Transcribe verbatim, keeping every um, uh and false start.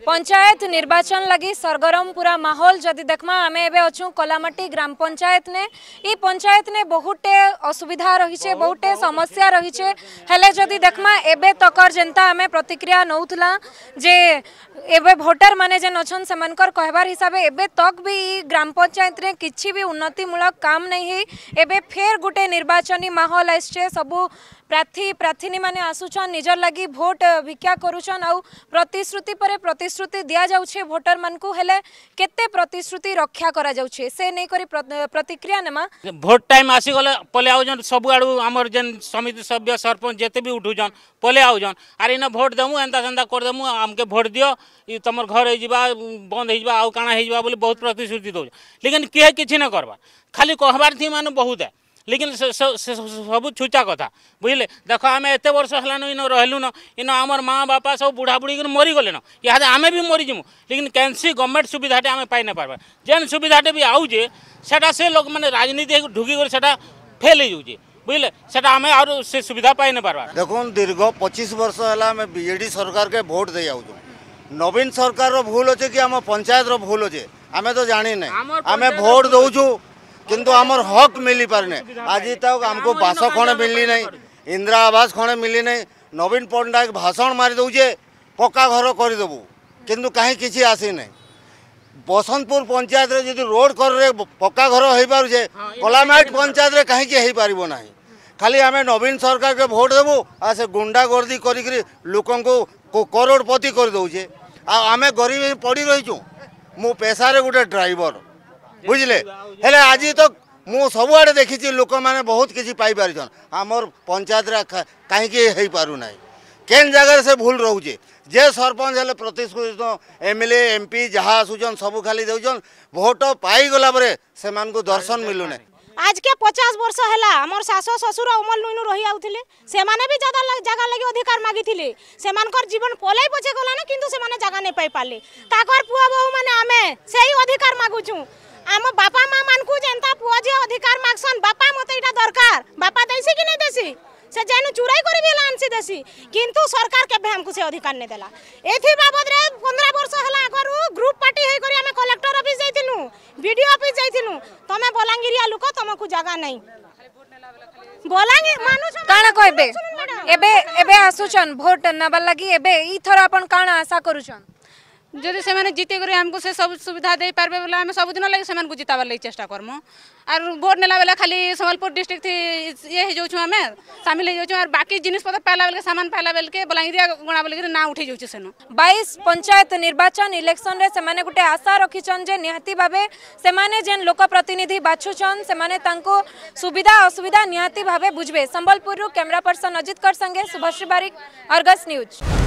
पंचायत निर्वाचन लगी सरगरम पूरा माहौल जदि देखमा आम एबे अच्छू कलामाटी ग्राम पंचायत ने ई पंचायत ने बहुटे असुविधा रही है बहुटे समस्या रही है हेले जदि देखमा एबे तकर जेंता आम प्रतिक्रिया नौथला जे एबे वोटर माने जेन अछन सेमानकर कहबार हिसाब एबे तक भी ग्राम पंचायत रे किछि भी उन्नतिमूलक काम नहीं है एबे फेर गुटे निर्वाचनी माहौल आइछे सबु प्रार्थी प्रार्थीनी माने आसुछन निजर लगी भोट भिक्षा करूछन आउ प्रतिश्रुति परे प्रतिश्रुति दिया जाउछे वोटर मानकु हेले केते प्रतिश्रुति रक्षा करा जाउछे से नै करी प्रतिक्रिया नेमा भोट टाइम आसी गले पले आउजन सब आडू हमर जेन समिति सभ्य सरपंच जेते भी उठुजन पले आउजन आर इन भोट देमु एंता सेंता कर देमु हमके भोट दियो ई तमर घर हे जिबा बंद हे जिबा आउ काना हे जिबा बोली बहुत प्रतिश्रुति दो लेकिन किए किछि न करबा खाली कहबार थी माने बहुत है लेकिन सब छुचा कथा बुझे देख आम एत वर्ष है इन रहलु न इन आमर माँ बापा सब बुढ़ा बुढ़ी मरी गले न इहादे आमे भी मरीजिमु लेकिन कैंसी गवर्नमेंट सुविधाटे आम पाई न पार्बा जेन सुविधाटे भी आउजे सेटा से लोक मैंने राजनीति ढुकी कर सेटा फेल हो जाऊे बुझे सेटा आम और से सुविधा पाई न पार्बा देखो दीर्घ पच्चीस वर्ष है बीजेडी सरकार के भोट दे आउछु नवीन सरकार भूल अच्छे कि आम पंचायत भूल अच्छे आम तो जानी ना आम भोट दौचु किंतु आमर हक मिली पारने आज तक हमको बास खणे मिलनी नहीं इंदिरा आवास खणे मिली नहीं नवीन पट्टनायक भाषण मारी दौचे पक्का घर करदेबू किंतु कहीं किसी आसी नहीं बसंतपुर पंचायत रे यदि रोड कर पक्का घर हो पारे कलामाट पंचायत रे कहीं हो ना खाली आम नवीन सरकार के भोट देबू आ से गुंडागर्दी करी लोकों को करोड़पति कर दौचे आम गरीब पड़ी रहीचु मु पेशारे गोटे ड्राइवर बुझले हेले आज तक मु सबुआड़े देखी लोक मैंने बहुत किसी पाई पारिछन आमर पंचायत कहीं हो पारु ना केन जगह से भूल रोचे जे सरपंच हेले प्रतिश्रुत एमएलए एमपी जहाँ आसुचन सब खाली देउचन भोट पाईगला से दर्शन मिलू ना आज के पचास वर्ष है आमर सास ससुर अमल नुनु रही आउथिले से माने भी ज्यादा जगह लगी अधिकार मागिथिले सेमानकर जीवन पलाई पछे गला ना किंतु से माने जगह नहीं पाई पाले ताकर पुआ बहु माने आमे सेही अधिकार मागुछु आम बापा माँ मानकु जेंता पुआ जे अधिकार मागसन बापा मते इटा दरकार बापा देसी कि नहीं देसी से जेनु चुराई करी भी लानसी देसी किंतु सरकार के हमकु से अधिकार नहीं देला एथि बाबद रे पंद्रह वर्ष हला आगरु ग्रुप पार्टी हे करी हमें कलेक्टर ऑफिस जाइथिनु वीडियो ऑफिस जाइथिनु तमे बलांगिरिया लोक तमकु जगह नहीं बलांगिर मानु काना कहबे एबे एबे आसुचन भोट नबा लगी एबे ई थरा अपन काना आशा करूचन जदि से माने जीते करे हमको से सब सुविधा दे पारबे बोला हम सब दिन लगे से जिताबार लगे चेष्टा करमु और भोट नेला बेला खाली संबलपुर डिस्ट्रिक्ट थी ये हो जाऊँ आम सामिल हो जाऊँ और बाकी जिनिस पत्र पाला बेल सामान पाला बेल के बलांगिरिया गुणा बोल ना उठे जाऊँ सेनु बाईस पंचायत निर्वाचन इलेक्शन रे सेमाने गुटे आशा रखिछन जे निहाती भाबे सेमाने जेन लोक प्रतिनिधि बाछुछन सेमाने तांको सुविधा असुविधा निहाती भाबे बुझबे। संबलपुर कैमरा पर्सन अजित कर संगे शुभश्री बारिक, अर्गस न्यूज।